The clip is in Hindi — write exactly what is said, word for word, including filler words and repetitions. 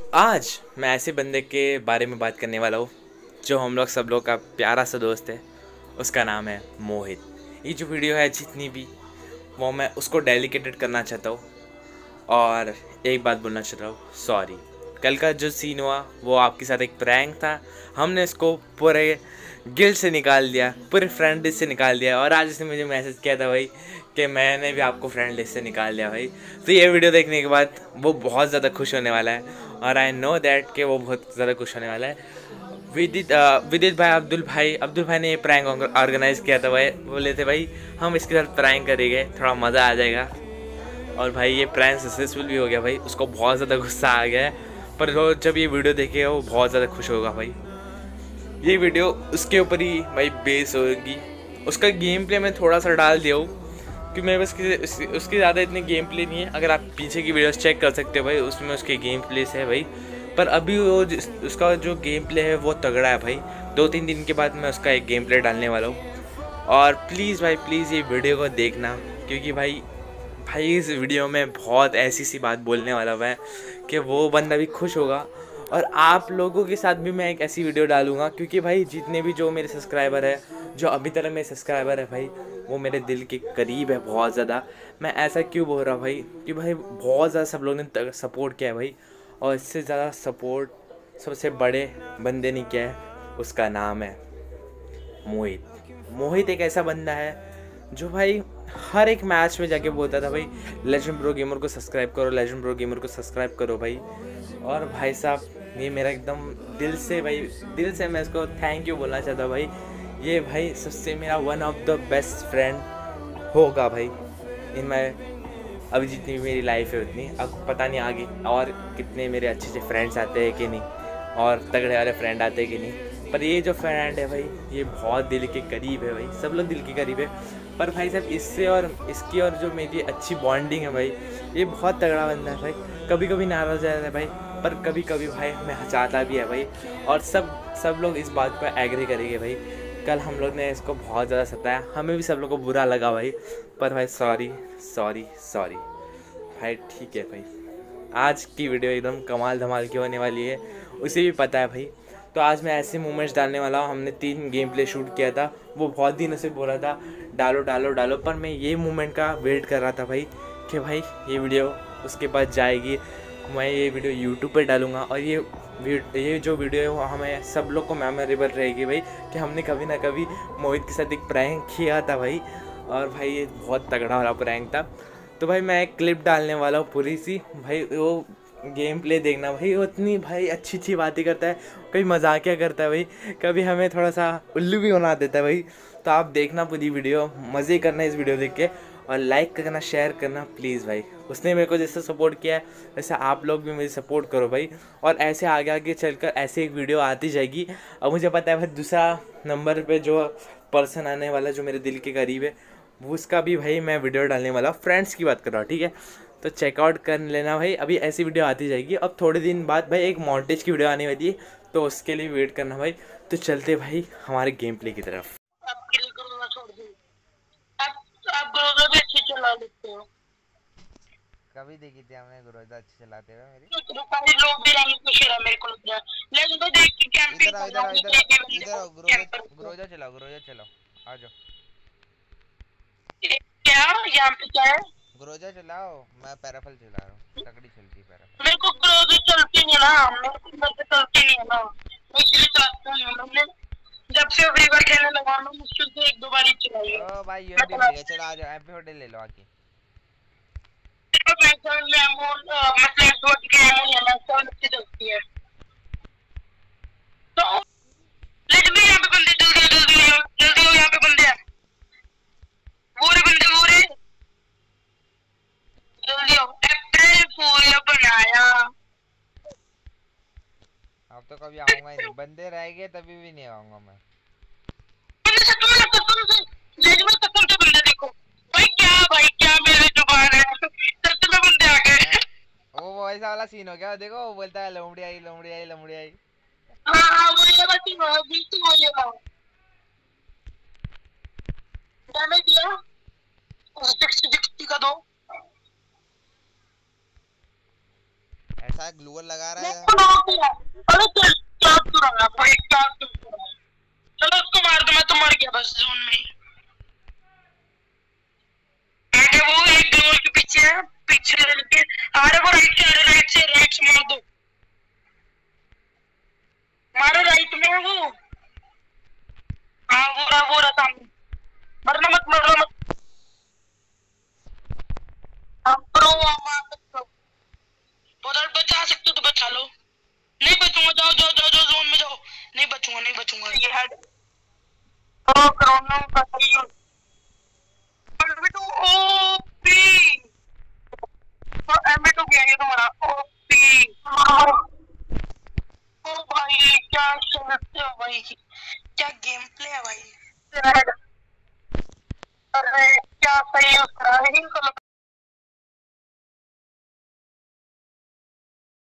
आज मैं ऐसे बंदे के बारे में बात करने वाला हूँ जो हम लोग सब लोग का प्यारा सा दोस्त है। उसका नाम है मोहित। ये जो वीडियो है जितनी भी वो मैं उसको डेडिकेटेड करना चाहता हूँ। और एक बात बोलना चाहता हूँ, सॉरी। कल का जो सीन हुआ वो आपके साथ एक प्रैंक था। हमने इसको पूरे गिल्ड से निकाल दिया, पूरे फ्रेंड लिस्ट से निकाल दिया। और आज उसने मुझे मैसेज किया था भाई कि मैंने भी आपको फ्रेंड लिस्ट से निकाल दिया भाई। तो ये वीडियो देखने के बाद वो बहुत ज़्यादा खुश होने वाला है और आई नो दैट कि वो बहुत ज़्यादा खुश होने वाला है। विदित विदित भाई, अब्दुल भाई अब्दुल भाई ने ये प्रैंक ऑर्गेनाइज किया था भाई। बोले थे भाई हम इसके साथ प्रैंक करेंगे, थोड़ा मज़ा आ जाएगा। और भाई ये प्रैंक सक्सेसफुल भी हो गया भाई। उसको बहुत ज़्यादा गुस्सा आ गया है, पर वो जब ये वीडियो देखेगा वो बहुत ज़्यादा खुश होगा भाई। ये वीडियो उसके ऊपर ही भाई बेस होगी। उसका गेम प्ले मैं थोड़ा सा डाल दिया हूँ क्योंकि मेरे पास उसके ज़्यादा इतने गेम प्ले नहीं है। अगर आप पीछे की वीडियोस चेक कर सकते हो भाई, उसमें उसके गेम प्लेस है भाई। पर अभी वो उसका जो गेम प्ले है वो तगड़ा है भाई। दो तीन दिन के बाद मैं उसका एक गेम प्ले डालने वाला हूँ। और प्लीज़ भाई प्लीज़ ये वीडियो को देखना, क्योंकि भाई भाई इस वीडियो में बहुत ऐसी सी बात बोलने वाला मैं कि वो बंदा भी खुश होगा। और आप लोगों के साथ भी मैं एक ऐसी वीडियो डालूँगा, क्योंकि भाई जितने भी जो मेरे सब्सक्राइबर है, जो अभी तक मेरे सब्सक्राइबर है भाई, वो मेरे दिल के करीब है बहुत ज़्यादा। मैं ऐसा क्यों बोल रहा हूँ भाई कि भाई बहुत ज़्यादा सब लोगों ने सपोर्ट किया है भाई। और इससे ज़्यादा सपोर्ट सबसे बड़े बंदे ने किया है, उसका नाम है मोहित। मोहित एक ऐसा बंदा है जो भाई हर एक मैच में जाके बोलता था भाई लेजेंड प्रो गेमर को सब्सक्राइब करो, लेजेंड प्रो गेमर को सब्सक्राइब करो भाई। और भाई साहब ये मेरा एकदम दिल से भाई दिल से मैं इसको थैंक यू बोलना चाहता हूँ भाई। ये भाई सबसे मेरा one of the best friend होगा भाई इन माई। अभी जितनी भी मेरी लाइफ है उतनी, अब पता नहीं आगे और कितने मेरे अच्छे अच्छे फ्रेंड्स आते हैं कि नहीं, और तगड़े वाले फ्रेंड आते हैं कि नहीं। पर ये जो फ्रेंड है भाई ये बहुत दिल के करीब है भाई। सब लोग दिल के करीब है, पर भाई साहब इससे और इसकी और जो मेरी अच्छी बॉन्डिंग है भाई, ये बहुत तगड़ा बंदा है भाई। कभी कभी नाराज़ रहता है भाई, पर कभी कभी भाई हमें हंसाता भी है भाई। और सब सब लोग इस बात पर एग्री करेंगे भाई। कल हम लोग ने इसको बहुत ज़्यादा सताया, हमें भी सब लोग को बुरा लगा भाई। पर भाई सॉरी सॉरी सॉरी भाई। ठीक है भाई, आज की वीडियो एकदम कमाल धमाल की होने वाली है, उसे भी पता है भाई। तो आज मैं ऐसे मोमेंट्स डालने वाला हूँ। हमने तीन गेम प्ले शूट किया था, वो बहुत दिनों से बोला था डालो डालो डालो, पर मैं ये मोमेंट का वेट कर रहा था भाई कि भाई ये वीडियो उसके बाद जाएगी, मैं ये वीडियो यूट्यूब पे डालूँगा। और ये ये जो वीडियो है वो हमें सब लोग को मेमोरेबल रहेगी भाई कि हमने कभी ना कभी मोहित के साथ एक प्रैंक किया था भाई। और भाई ये बहुत तगड़ा वाला प्रैंक था। तो भाई मैं एक क्लिप डालने वाला हूँ पूरी सी भाई, वो गेम प्ले देखना भाई। वो इतनी भाई अच्छी अच्छी बातें करता है, कभी मजाकिया करता है भाई, कभी हमें थोड़ा सा उल्लू भी बना देता है भाई। तो आप देखना पूरी वीडियो, मज़े करना इस वीडियो देख के, और लाइक करना शेयर करना प्लीज़ भाई। उसने मेरे को जैसे सपोर्ट किया है वैसे आप लोग भी मुझे सपोर्ट करो भाई। और ऐसे आगे आगे चलकर ऐसे एक वीडियो आती जाएगी। और मुझे पता है भाई दूसरा नंबर पे जो पर्सन आने वाला जो मेरे दिल के करीब है, वो उसका भी भाई मैं वीडियो डालने वाला हूँ। फ्रेंड्स की बात कर रहा हूँ, ठीक है। तो चेकआउट कर लेना भाई, अभी ऐसी वीडियो आती जाएगी। अब थोड़े दिन बाद भाई एक मॉन्टेज की वीडियो आने वाली है, तो उसके लिए वेट करना भाई। तो चलते भाई हमारे गेम प्ले की तरफ। आपके लिए ग्रोजा छोड़ दूं? आप आप ग्रोजा भी अच्छी चला लेते हो। कभी देखी थी हमने ग्रोजा अच्छे चलाते हुए मेरी? तो सारे लोग भी रंग खुश रहा मेरे को लग रहा है। लेकिन तो देख के कैंपिंग इधर आओ कर रहा इधर हूँ, आओ मुझे इधर आओ एक ही बंदे इधर को आओ ग्रोजा कैंप करते ग्रोजा चलाओ ग्रोजा चलाओ। आ जाओ। क्या यहाँ पे क्या है? ग्रोजा चलाओ, मैं पैराफल चला रहा हूँ, तगड़ी चलती पैराफल। मेरे को ग्रोजा चलती नहीं ना, मेरे को ग्रोजा चलती नहीं है ना, मैं इसलिए चलाता हूँ। मैंने जब से फ्री फायर खेलने लगा मैं मुश्किल से एक दो बार ही चलाई है। ओ भाई मैं यूएमपी मिल गया, चलाता चलो आ जाओ एमपी फोर्टी ले लो आके। चलती है तो लेकिन यहाँ पे बंदे जल्दी जल्दी जल्दी हो, यहाँ पे बंदे हैं, वो रे बंदे, वो रे जल्दी हो। अप्रैल फूल बनाया। अब तो कभी आऊंगा ही नहीं, बंदे रह गए तभी भी नहीं आऊंगा मैं। बंदे सच में कसम से, लेकिन मैं कसम से बंदे देखो भाई, क्या भाई क्या मेरे जुबान है, सच में बंदे आ गए। वो वो ऐसा वाला सीन हो गया, देखो वो बोलता है लोमड़ी आई लोमड़ी आई लोमड़ी आई। हाँ हाँ वो ये बात ही है, बिल्कुल वो ये बात। डैमेज दिया सिक्सटी सिक्सटी का दो। ऐसा ग्लूअल लगा रहा है। अरे चल क्या तू रहा भाई, क्या तू चलो उसको मार दो, मैं तो मर गया बस जोन में। आगे वो एक ग्लोअल के पीछे है, पीछे लड़के आ रहे, वो राइट से आ रहे, राइट से राइट से मार दो, मारो राइट में है वो। हाँ वो रहा वो रहा सामने, मरना मत मरना मत। हम प्रो मार सकते हो, उधर बचा सकते हो तो बचा लो। नहीं बचूंगा, जाओ जाओ जाओ जाओ जोन में जाओ। नहीं बचूंगा नहीं बचूंगा। ये हेड ओ कोरोना का सही है। एमबी टू ओपी, तो एमबी टू गया ये तुम्हारा ओपी। ओ भाई क्या समझते हो भाई, क्या गेम प्ले है भाई। अरे क्या सही है उसका,